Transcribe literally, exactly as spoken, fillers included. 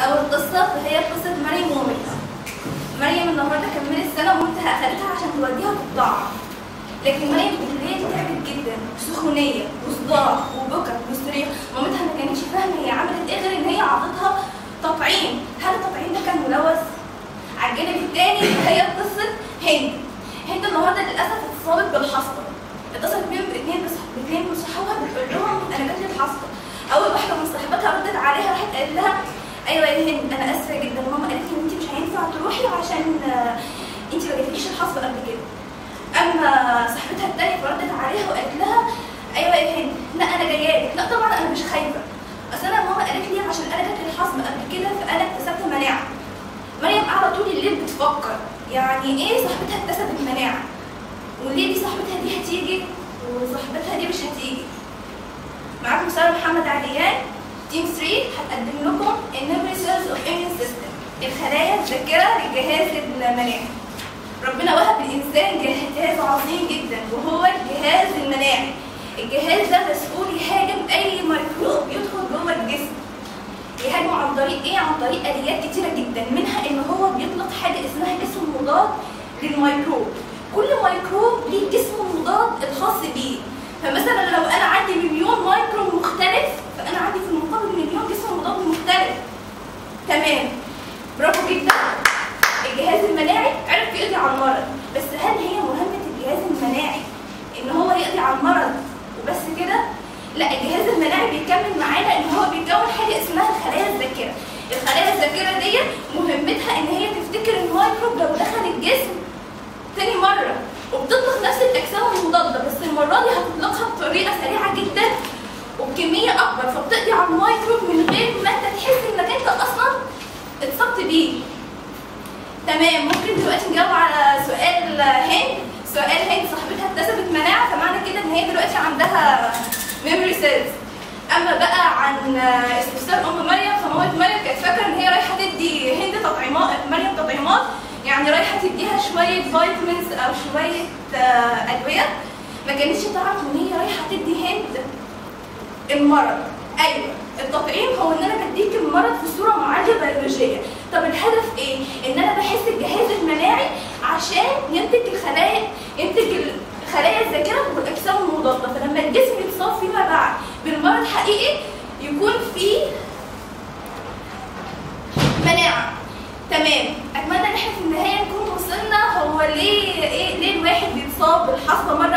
أول قصة فهي قصة مريم ومامتها. مريم النهارده كملت سنة ومامتها أخدتها عشان توديها تطلع، لكن مريم بالليل دي تعبت جدا، سخونية وصداع وبكت وصريخ، مامتها ما كانتش فاهمة هي عملت إيه غير إن هي عطتها تطعيم، هل التطعيم ده كان ملوث؟ على الجانب التاني هي قصة هند. هند النهارده للأسف اتصابت بالحصبة، اتصلت بيهم باتنين باتنين من صحابها بتقول لهم أنا جاتلي الحصبة. أول واحدة من صاحباتها ردت عليها راحت قالت لها ايوه يا هند انا اسفه جدا، ماما قالت لي ان انت مش هينفع تروحي عشان انت ما جاتليش الحصبه قبل كده. اما صاحبتها الثانيه فردت عليها وقالت لها ايوه يا هند لا انا جايه لك، لا طبعا انا مش خايفه، اصل انا ماما قالت لي عشان انا جاتلي الحصبه قبل كده فانا اكتسبت مناعه. مريم قاعده طول الليل بتفكر يعني ايه صاحبتها اكتسبت مناعه؟ وليه دي صاحبتها دي هتيجي وصاحبتها دي مش هتيجي؟ معاكم ساره محمد عليان تيم ثلاثة هتقدم لكم النيموري سيلز اوف اميون سيستم، الخلايا الذاكره للجهاز المناعي. ربنا وهب الانسان جهاز عظيم جدا وهو الجهاز المناعي. الجهاز ده مسؤول يهاجم اي ميكروب يدخل جوه الجسم. يهاجمه عن طريق ايه؟ عن طريق اليات كتيره جدا، منها ان هو بيطلق حاجه اسمها جسم مضاد للميكروب. كل ميكروب ليه جسم مضاد الخاص بيه. فمثلا لو انا عندي مليون ميكروب مختلف فانا عندي في المقابل مليون جسم مضاد مختلف. تمام، برافو جدا. الجهاز المناعي عرف يقضي على المرض، بس هل هي مهمه الجهاز المناعي ان هو يقضي على المرض وبس كده؟ لا، الجهاز المناعي بيكمل معانا ان هو بيكون حاجه اسمها الخلايا الذاكره. الخلايا الذاكره دي مهمتها ان هي تفتكر الميكروب لو دخل الجسم تاني مره، وبتطلق نفس الاجسام المضاده بس المره دي هتطلقها بطريقه سريعه جدا وبكميه اكبر، فبتقضي على الميكروب من غير ما انت تحس انك انت اصلا اتصبت بيه. تمام، ممكن دلوقتي نجاوب على سؤال هند. سؤال هند صاحبتها اكتسبت مناعه، فمعنى كده ان هي دلوقتي عندها ميموري سيلز. اما بقى عن استفسار ام مريم، فمامة مريم كانت فاكره ان هي رايحه تدي هند تطعيمات، مريم تطعيمات، يعني رايحه تديها شويه فيتامينز او شويه ادويه، ما كانتش تعرف ان هي رايحه تدي هند المرض. ايوه، التطعيم هو ان انا بديك المرض في صوره معالجه بيولوجيه. طب الهدف ايه؟ ان انا بحس الجهاز المناعي عشان ينتج الخلايا، ينتج خلايا الذاكره والاجسام المضاده، فلما الجسم يتصاب فيما بعد بالمرض حقيقي يكون فيه مناعه. تمام، اتمنى ان احنا في النهايه نكون وصلنا هو ليه ايه ليه الواحد بيتصاب بالحصبه مره